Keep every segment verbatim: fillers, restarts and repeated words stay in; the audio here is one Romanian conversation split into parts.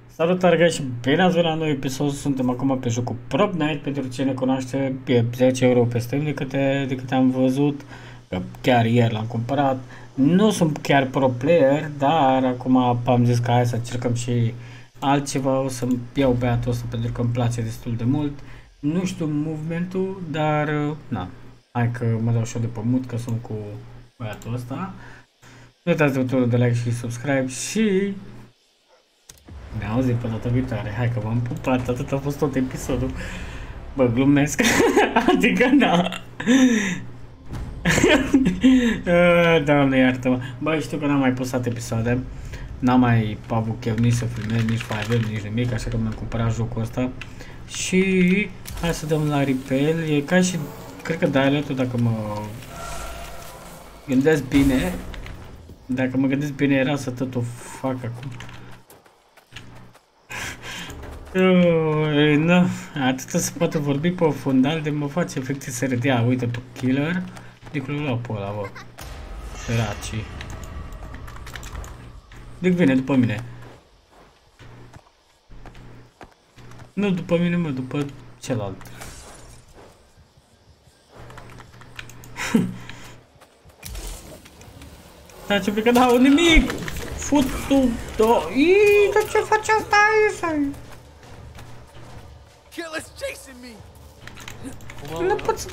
Salutare guys și bine ați venit la noi episod. Suntem acum pe jocul Probnight. Pentru cine cunoaște, e zece euro pe Steam de câte, de câte am văzut, că chiar ieri l-am cumpărat. Nu sunt chiar pro player, dar acum am zis că hai să încercăm și altceva. O să-mi iau băiatul ăsta pentru că îmi place destul de mult. Nu știu movementul, dar na, hai că mă dau și eu de pământ că sunt cu băiatul ăsta. Nu uitați de butonul de like și subscribe și ne auzim pe data viitoare. Hai că v-am pupat, atât a fost tot episodul. Bă, glumesc. Adică da. Doamne iartă-mă. Bă, știu că n-am mai postat episoade. N-am mai avut chef nici să filmez, nici five M, nici nimic, așa că mi-am cumpărat jocul ăsta. Și hai să dăm la repair. E ca și, cred că dialect-ul, dacă mă gândesc bine, dacă mă gândesc bine, era să tot o fac acum. Uh, nu, atâta se poate vorbi pe fundal de mă face efectiv să râdea. Uite pe killer, Dic-l luau pe ăla, bă. Săracii. Dic vine după mine. Nu după mine, mă, după celălalt. Dar ce că n-au nimic! Futu, do... Iii, dar ce face asta aici? Nu pot să...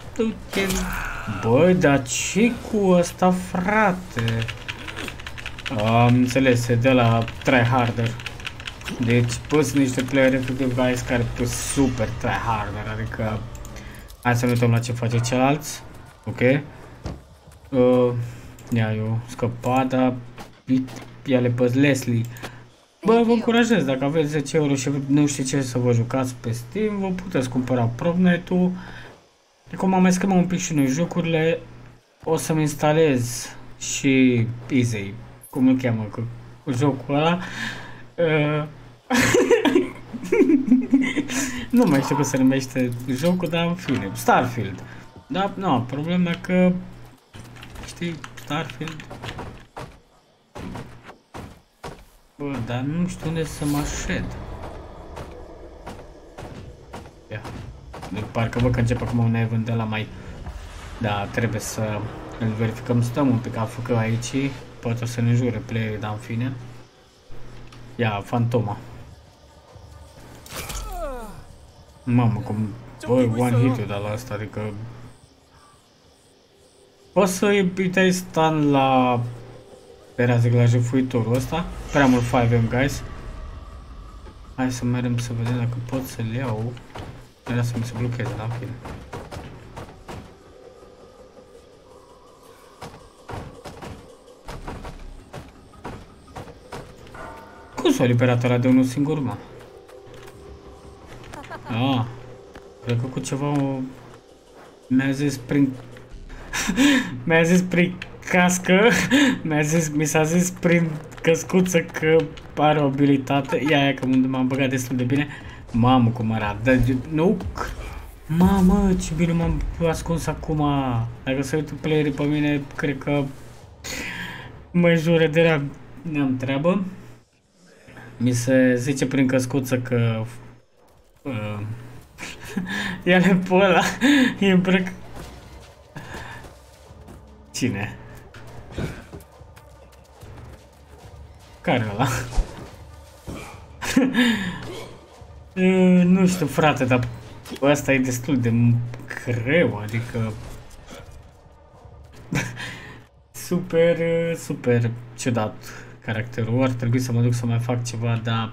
Băi, dar ce cu ăsta, frate? Am înțeles, e de la tryharder. Deci, bă, sunt niște player efectiv guys care pe super tryharder, adică... Hai să ne uităm la ce face celălalt. Ok? Uh, ia, eu scăpat, dar... Ia-le pe Leslie. Bă, vă încurajez, dacă aveți zece euro și nu știu ce să vă jucați pe Steam, vă puteți cumpăra Probnight-ul. Acum am mai schimbat un pic și noi jocurile. O să-mi instalez și Easy, cum îl cheamă, cu, cu jocul ăla. Uh... nu mai știu cum se numește jocul, dar în fine, Starfield. Dar, nu, problema că, știi, Starfield... Bă, dar nu știu unde să mă așed. Ia. De parcă văd că începe acum un event de la mai... Da, trebuie să îl verificăm. Stăm un pic, a făcut aici. Poate o să ne jure playerii, dar în fine. Ia, fantoma. Mamă, cum... Bă, one hit-ul de la asta, adică... Poți să-i dai stun la... Era zic la jefuitorul ăsta. Prea mult five M, guys. Hai să mergem să vedem dacă pot să-l iau. Era să mi se blocheze, da? Fine. Cum s-a eliberat ăla de unul singur, mă? Ah, cred că cu ceva o... Mi-a zis prin... Mi-a zis prin... cască, mi-a zis, mi s-a zis prin căscuță că are o abilitate. Ia, ia că m-am băgat destul de bine. Mamă, cum arată, dar nu? Mamă, ce bine m-am ascuns acum. Dacă se uită playerii pe mine, cred că mă jură de rea. Ne-am treabă. Mi se zice prin căscuță că uh, ia-le pe ăla, e îmbrăc. Cine? Care ăla? uh, nu știu, frate, dar ăsta e destul de greu, adică super, super ciudat caracterul. Ar trebui să mă duc să mai fac ceva, dar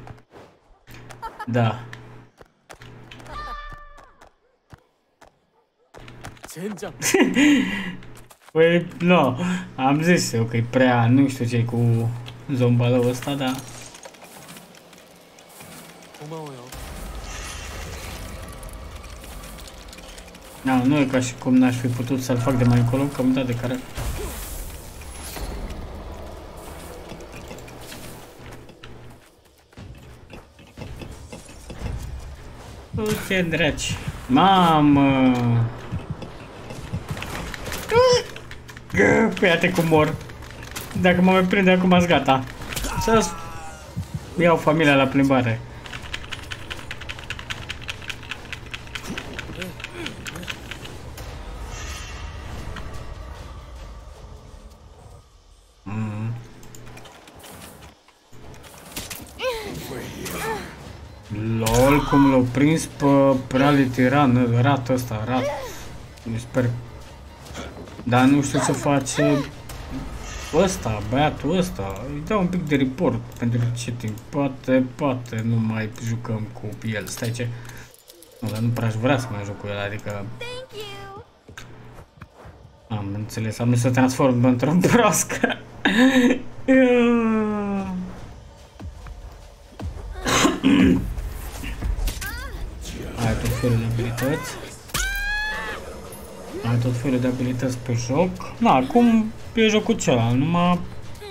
da. Păi, nu, am zis eu că e prea, nu știu ce cu zombalul ăsta, dar... No, nu e ca și cum n-aș fi putut să-l fac de mai încolo, că am dat de care... Uite, draci! Mamă! Iată cum mor. Dacă mă mai prinde acum, ați gata. Să iau familia la plimbare. Mm. Lol, cum l-au prins pe Reality Run, rat ăsta, rat. Sper. Dar nu știu ce face ăsta, băiatul ăsta. Îi dau un pic de report pentru cheating. Poate, poate nu mai jucăm cu el. Stai ce? Nu, dar nu prea aș vrea să mai joc cu el, adică... Am înțeles, am să transform într-o broască. Ai tot felul de abilități. Ai tot felul de abilități pe joc. Na, acum e jocul celălalt, numai...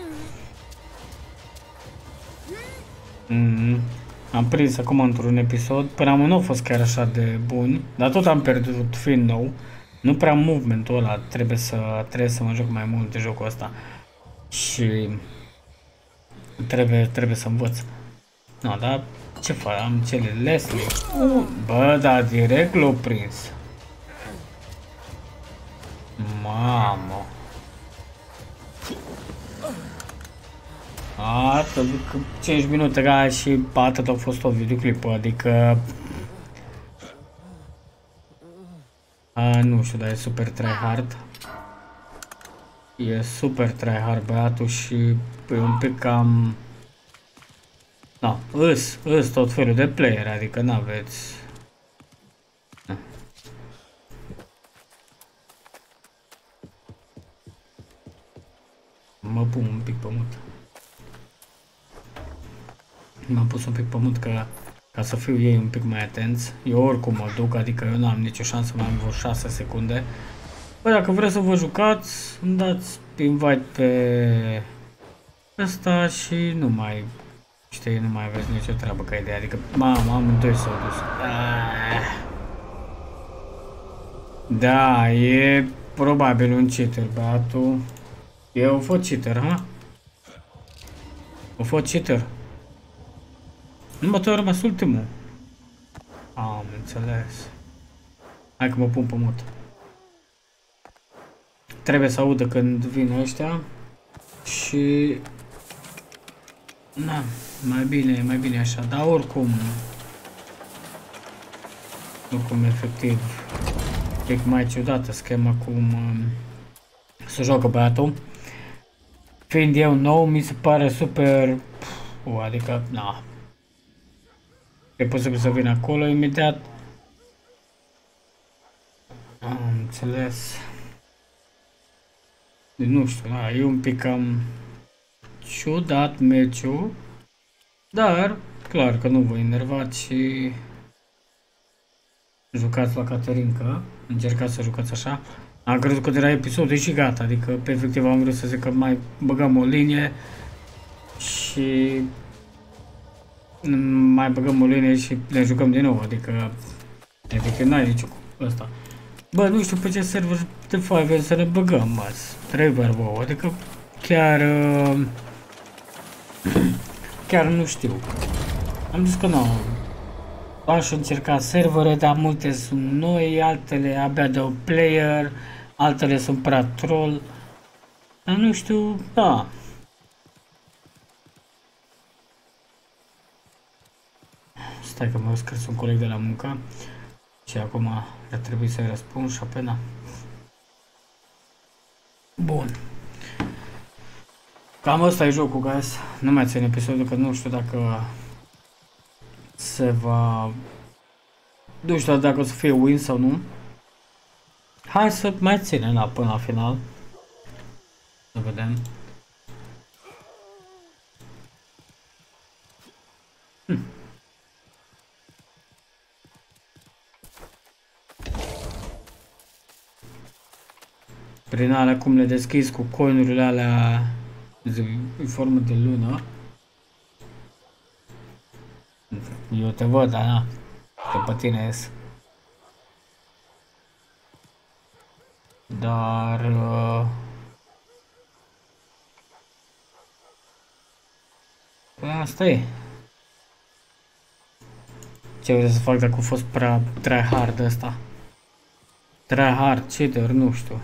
Mm, am prins acum într-un episod, până am nu au fost chiar așa de buni, dar tot am pierdut fiind nou. Nu prea am movementul ăla, trebuie să, trebuie să mă joc mai mult de jocul ăsta. Și... Trebuie, trebuie să învăț. No, dar ce fac? Am cele Leslie. Uh, bă, da, direct l-au prins. Mamă. Atât, cinci minute ca și atât a fost tot videoclipul, adică... A, nu știu, dar e super tryhard. E super tryhard băiatul și e un pic cam... Da, îs, îs tot felul de player, adică n-aveți... Da. Mă pun un pic pe mut. M-am pus un pic pe mut ca, ca să fiu ei un pic mai atenți. Eu oricum mă duc, adică eu n-am nicio șansă, mai am vreo șase secunde. Bă, dacă vreți să vă jucați, îmi dați invite pe ăsta și nu mai... Știi, nu mai aveți nicio treabă ca idee, adică, mamă, amândoi s-au dus. Ah. Da, e probabil un cheater, băiatul. Eu o fost cheater, ha? O fost cheater. Nu mă, tu ai rămas ultimul. Am înțeles. Hai că mă pun pe mut. Trebuie să audă când vin ăștia. Și... Na, mai bine, mai bine așa, dar oricum... Oricum, efectiv, e mai ciudată schema cum uh, se joacă băiatul. Fiind eu nou, mi se pare super... Uh, adică, na... E posibil să vin acolo imediat. Am înțeles. Nu știu, da, e un pic cam... ciudat meciul, dar clar că nu vă enervați și jucați la Caterinca, încercați să jucați așa. Am crezut că de la episodul și gata, adică pe efectiv am vrut să zic că mai băgăm o linie și mai băgăm o linie și ne jucăm din nou, adică efectiv n-ai nicio ăsta. Bă, nu știu pe ce server de fapt să ne băgăm, mă, trei verbou, adică chiar uh, chiar nu știu. Am zis că nu. Aș încerca servere, dar multe sunt noi, altele abia de o player, altele sunt prea troll. Dar nu știu, da. Stai că m-a scris un coleg de la muncă și acum ar trebui să-i răspund și apena. Bun. Cam ăsta e jocul, guys. Nu mai țin episodul, că nu știu dacă se va... Nu știu dacă o să fie win sau nu. Hai să mai ținem la până la final. Să vedem. Hm. Prin alea cum le deschizi cu coinurile alea în formă de lună. Eu te văd, dar na, că pe tine ies. Dar... Uh, asta e. Ce vreau să fac dacă a fost prea tryhard ăsta? Tryhard, cheater, nu știu.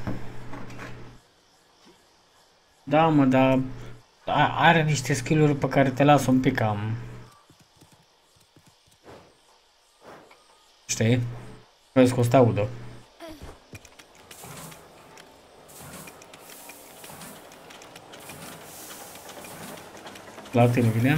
Da, mă, dar are niște skill-uri pe care te las un pic cam... Știi? Vezi că o să te audă. La tine vine.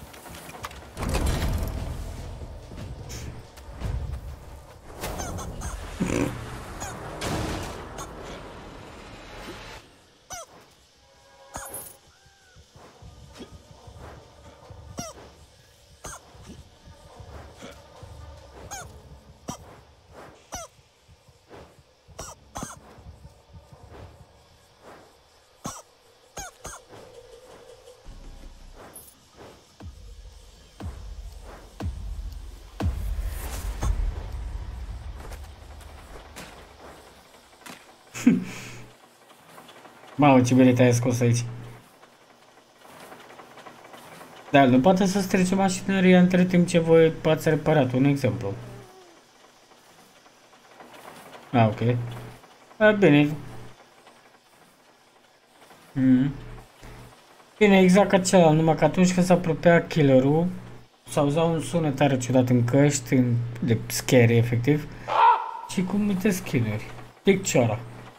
Mamă, ce bine te-ai scos aici. Da, nu poate să strice mașinăria între timp ce voi ați reparat, un exemplu. Ah, ok. A, bine. Mm. Bine, exact ca celălalt, numai că atunci când s-a apropiat killerul, s-auzea un sunet tare ciudat în căști, în, de scary, efectiv, și cu multe skin-uri. Picciora.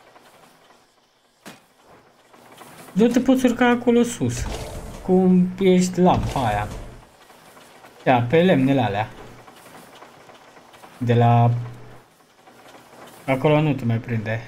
Nu te poți urca acolo sus, cum ești lampa aia. Da, pe lemnele alea. De la... Acolo nu te mai prinde.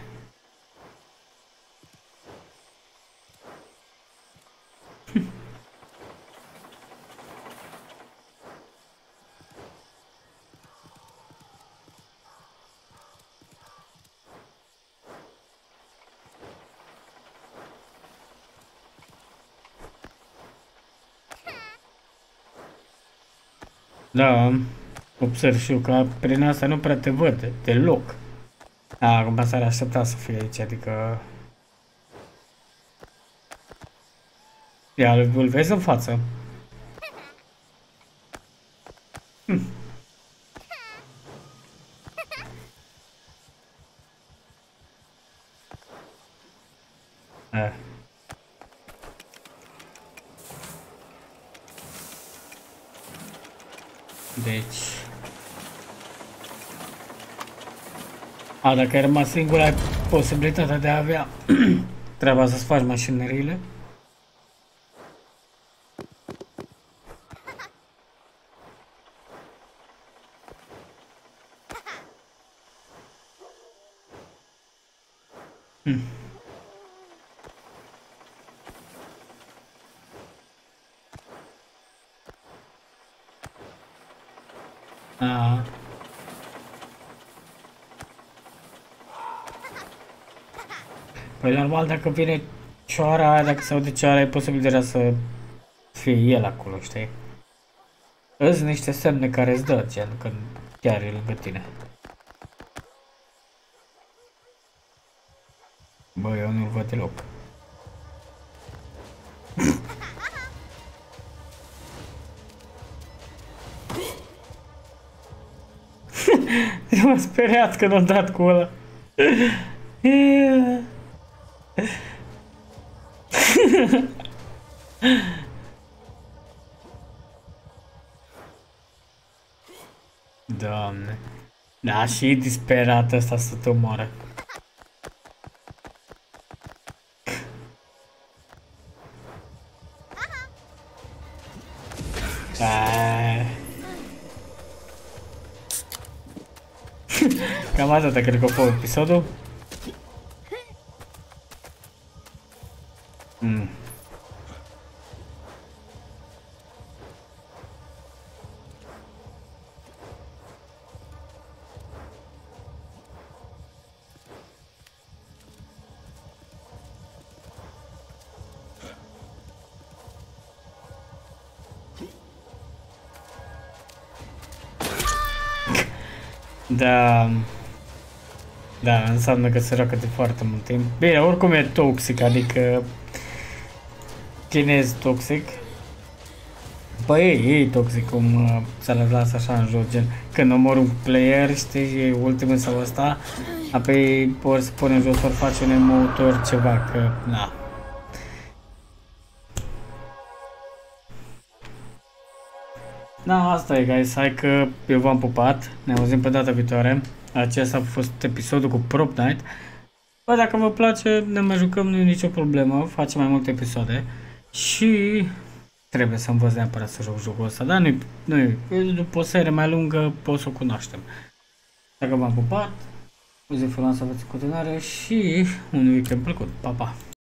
Da, observ și eu că prin asta nu prea te văd deloc. A, acum s-ar aștepta să fie aici, adică... Ia, îl vezi în față. Hm. A. Deci... A, dacă ai rămas singur, ai posibilitatea de a avea treaba să-ți faci mașinăriile. Hmm. A. Păi normal, dacă vine cioara, dacă se aude cioara, e posibil deja să fie el acolo, știi? Îți niște semne care îți dă, gen, când chiar e lângă tine. Bă, eu nu-l văd deloc. M-a speriat când am dat cu ăla. Doamne. Da, și e disperat ăsta să te omoare. Cam atâta cred că a fost episodul. Mm. Da, da, înseamnă că se roagă de foarte mult timp. Bine, oricum e toxic, adică chinez toxic. Păi e, e toxic cum uh, să le lasă așa în joc, gen când omor un player, știi, ultimul sau ăsta, apoi ori să pune jos, ori face un emote, ori ceva, că na. Da, asta e, guys, hai că eu v-am pupat, ne auzim pe data viitoare. Acesta a fost episodul cu Prop Night. Bă, dacă vă place, ne mai jucăm, nu e nicio problemă, facem mai multe episoade. Și trebuie să învăț neapărat să joc jocul ăsta, dar nu-i, nu-i, după o serie mai lungă pot să o cunoaștem. Dacă v-am pupat, o zi frumoasă aveți în continuare și un weekend plăcut. Pa, pa!